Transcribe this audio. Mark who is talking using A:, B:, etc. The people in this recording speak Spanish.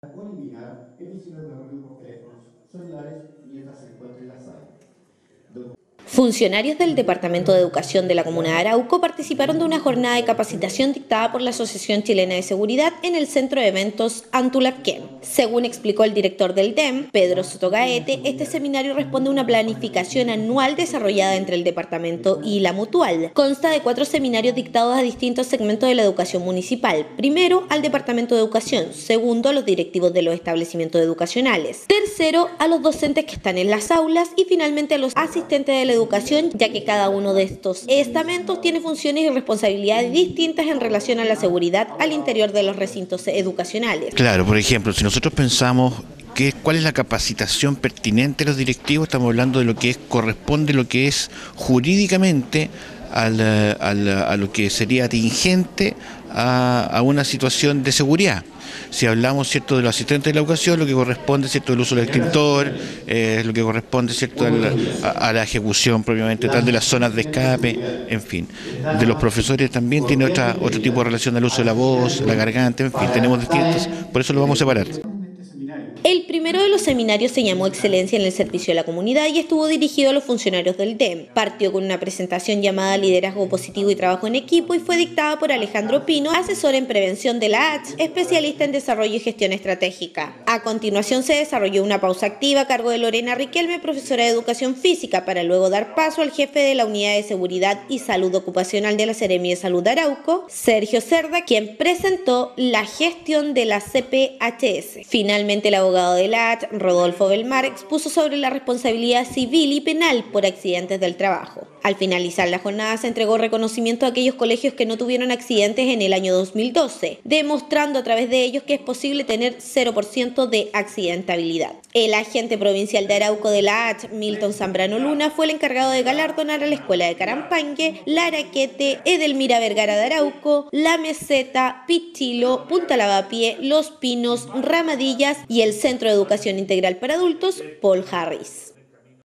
A: o eliminar emisiones de ruido por teléfonos celulares mientras se encuentre en la sala.
B: Funcionarios del Departamento de Educación de la Comuna de Arauco participaron de una jornada de capacitación dictada por la Asociación Chilena de Seguridad en el Centro de Eventos Antulapquén. Según explicó el director del DEM, Pedro Sotogaete, este seminario responde a una planificación anual desarrollada entre el departamento y la Mutual. Consta de 4 seminarios dictados a distintos segmentos de la educación municipal. Primero, al Departamento de Educación. Segundo, a los directivos de los establecimientos educacionales. Tercero, a los docentes que están en las aulas. Y finalmente a los asistentes de la educación, ya que cada uno de estos estamentos tiene funciones y responsabilidades distintas en relación a la seguridad al interior de los recintos educacionales.
C: Claro, por ejemplo, si nosotros pensamos cuál es la capacitación pertinente de los directivos, estamos hablando de lo que corresponde, lo que es jurídicamente a lo que sería atingente a una situación de seguridad. Si hablamos, ¿cierto?, de los asistentes de la educación, lo que corresponde, ¿cierto?, del uso del extintor, lo que corresponde, ¿cierto?, a la ejecución propiamente tal de las zonas de escape, en fin. De los profesores también tiene otro tipo de relación al uso de la voz, la garganta, en fin, tenemos distintos, por eso lo vamos a separar.
B: El primero de los seminarios se llamó Excelencia en el Servicio a la Comunidad y estuvo dirigido a los funcionarios del DEM. Partió con una presentación llamada Liderazgo Positivo y Trabajo en Equipo y fue dictada por Alejandro Pino, asesor en prevención de la ACH, especialista en desarrollo y gestión estratégica. A continuación se desarrolló una pausa activa a cargo de Lorena Riquelme, profesora de Educación Física, para luego dar paso al jefe de la Unidad de Seguridad y Salud Ocupacional de la Seremi de Salud de Arauco, Sergio Cerda, quien presentó la gestión de la CPHS. Finalmente, el abogado de la ACH, Rodolfo Belmar, expuso sobre la responsabilidad civil y penal por accidentes del trabajo. Al finalizar la jornada se entregó reconocimiento a aquellos colegios que no tuvieron accidentes en el año 2012, demostrando a través de ellos que es posible tener 0% de accidentabilidad. El agente provincial de Arauco de la ACH, Milton Zambrano Luna, fue el encargado de galardonar a la Escuela de Carampangue, La Araquete, Edelmira Vergara de Arauco, La Meseta, Pichilo, Punta Lavapié, Los Pinos, Ramadillas y el Centro de Educación Integral para Adultos, Paul Harris.